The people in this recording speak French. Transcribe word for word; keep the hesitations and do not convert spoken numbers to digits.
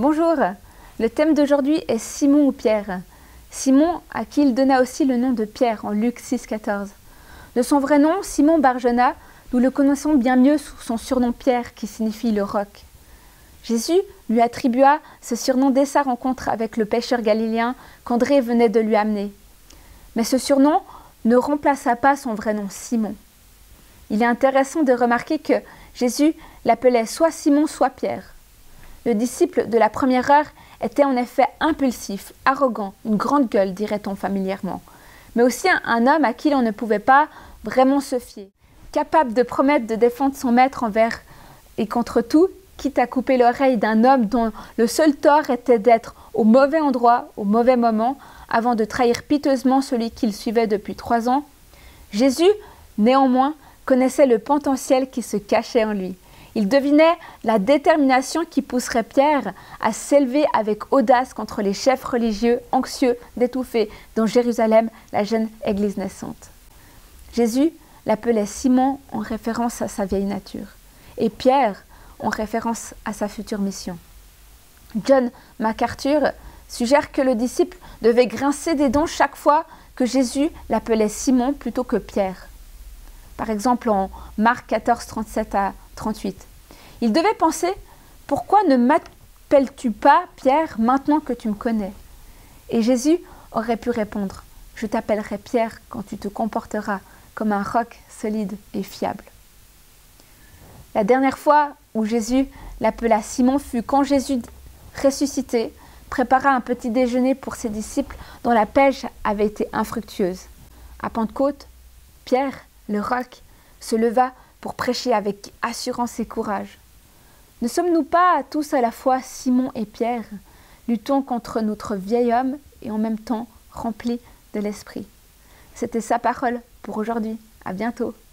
Bonjour, le thème d'aujourd'hui est Simon ou Pierre. Simon, à qui il donna aussi le nom de Pierre en Luc six, quatorze. De son vrai nom, Simon Barjona, nous le connaissons bien mieux sous son surnom Pierre, qui signifie le roc. Jésus lui attribua ce surnom dès sa rencontre avec le pêcheur galiléen qu'André venait de lui amener. Mais ce surnom ne remplaça pas son vrai nom Simon. Il est intéressant de remarquer que Jésus l'appelait soit Simon, soit Pierre. Le disciple de la première heure était en effet impulsif, arrogant, une grande gueule, dirait-on familièrement, mais aussi un, un homme à qui l'on ne pouvait pas vraiment se fier, capable de promettre de défendre son maître envers et contre tout, quitte à couper l'oreille d'un homme dont le seul tort était d'être au mauvais endroit, au mauvais moment, avant de trahir piteusement celui qu'il suivait depuis trois ans. Jésus, néanmoins, connaissait le potentiel qui se cachait en lui. Il devinait la détermination qui pousserait Pierre à s'élever avec audace contre les chefs religieux anxieux d'étouffer dans Jérusalem la jeune église naissante. Jésus l'appelait Simon en référence à sa vieille nature et Pierre en référence à sa future mission. John MacArthur suggère que le disciple devait grincer des dents chaque fois que Jésus l'appelait Simon plutôt que Pierre. Par exemple en Marc quatorze, trente-sept à trente-huit. Il devait penser « Pourquoi ne m'appelles-tu pas Pierre maintenant que tu me connais ?» Et Jésus aurait pu répondre « Je t'appellerai Pierre quand tu te comporteras comme un roc solide et fiable. » La dernière fois où Jésus l'appela Simon fut quand Jésus, ressuscité, prépara un petit déjeuner pour ses disciples dont la pêche avait été infructueuse. À Pentecôte, Pierre, le roc, se leva pour prêcher avec assurance et courage. Ne sommes-nous pas tous à la fois Simon et Pierre, luttons contre notre vieil homme et en même temps remplis de l'esprit? C'était sa parole pour aujourd'hui. À bientôt.